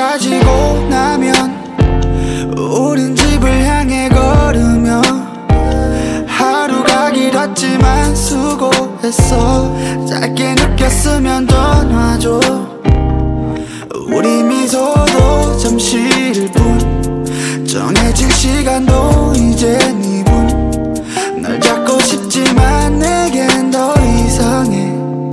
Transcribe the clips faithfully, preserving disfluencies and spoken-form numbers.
가지고 나면 우린 집을 향해 걸으며 하루가 길었지만 수고했어. 짧게 느꼈으면 전화줘. 우리 미소도 잠시일 뿐 정해진 시간도 이젠 이 분. 널 잡고 싶지만 내겐 더 이상해.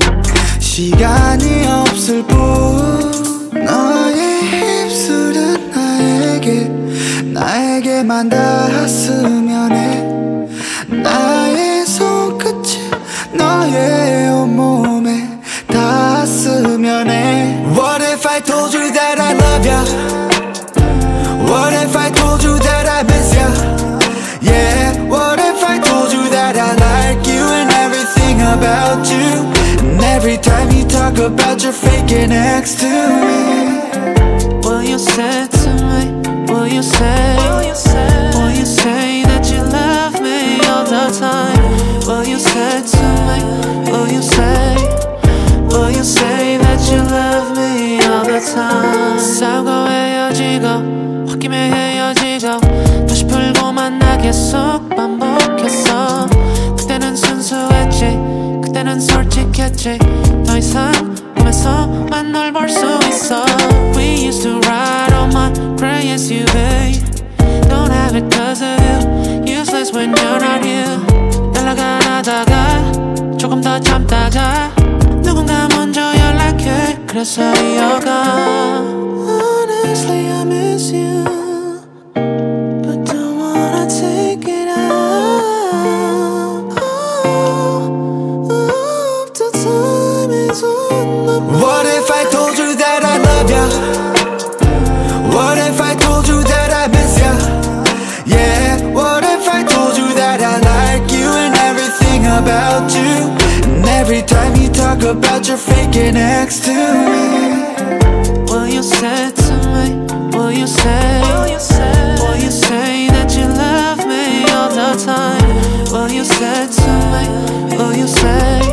시간이 없을 뿐. 너의 입술은 나에게 나에게만 닿았으면 해. 나의 손끝이 너의 온몸에 닿았으면 해. What if I told you that I love ya? What if I told you that I miss ya? Yeah, what if I told you that I like you and everything about you? And every time you talk about you're faking next to me. Will you say to me, will you say, will you say, will you say that you love me all the time? Will you say to me, will you say, will you say that you love me all the time? 싸우고 헤어지고 홧김에 헤어지고 다시 풀고 만나게 속 반복했어. 그때는 순수했지, 그때는 솔직했지. 더 이상 꿈에서만 널 볼 수 있어. We used to ride on my gray 에스 유 브이. Don't have it cause of you. Useless when you're not here. 연락 안 하다가 조금 더 참다가 누군가 먼저 연락해. 그래서 이어가. Honestly I miss you, but don't wanna take it out. Oh, oh, the time is on my mind. What if I told you that I love ya? What if I told you that I miss ya? Yeah, what if I told you that I like you and everything about you? And every time you talk about you're faking next to me. Will you say to me, will you say, will you say, will you say that you love me all the time? Will you say to me, will you say